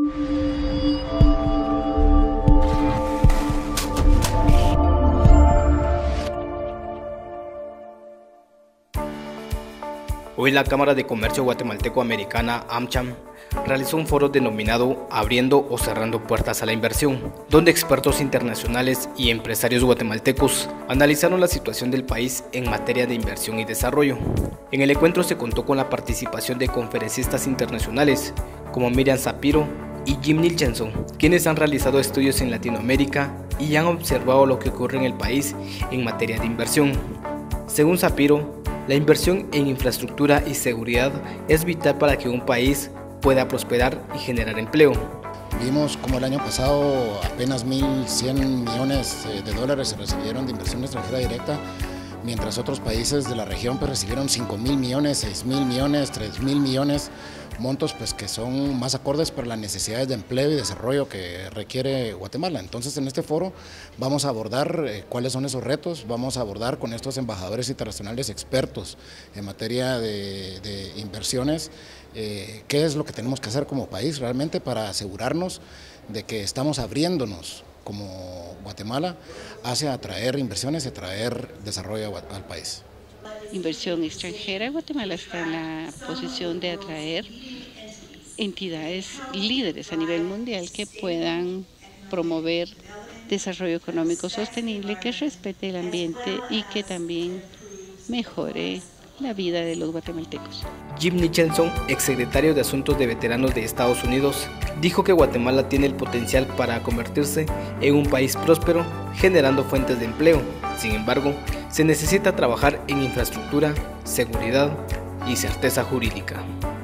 Hoy la Cámara de Comercio Guatemalteco-Americana, AmCham, realizó un foro denominado Abriendo o Cerrando Puertas a la Inversión, donde expertos internacionales y empresarios guatemaltecos analizaron la situación del país en materia de inversión y desarrollo. En el encuentro se contó con la participación de conferencistas internacionales como Miriam Sapiro y Jim Nicholson, quienes han realizado estudios en Latinoamérica y han observado lo que ocurre en el país en materia de inversión. Según Sapiro, la inversión en infraestructura y seguridad es vital para que un país pueda prosperar y generar empleo. Vimos como el año pasado apenas 1.100 millones de dólares se recibieron de inversión extranjera directa, mientras otros países de la región pues recibieron 5.000 millones, 6.000 millones, 3.000 millones, montos pues que son más acordes para las necesidades de empleo y desarrollo que requiere Guatemala. Entonces en este foro vamos a abordar cuáles son esos retos, vamos a abordar con estos embajadores internacionales expertos en materia de inversiones, qué es lo que tenemos que hacer como país realmente para asegurarnos de que estamos abriéndonos como Guatemala hacia atraer inversiones y atraer desarrollo al país. Inversión extranjera, Guatemala está en la posición de atraer entidades líderes a nivel mundial que puedan promover desarrollo económico sostenible, que respete el ambiente y que también mejore la vida de los guatemaltecos. Jim Nicholson, exsecretario de Asuntos de Veteranos de Estados Unidos, dijo que Guatemala tiene el potencial para convertirse en un país próspero, generando fuentes de empleo. Sin embargo, se necesita trabajar en infraestructura, seguridad y certeza jurídica.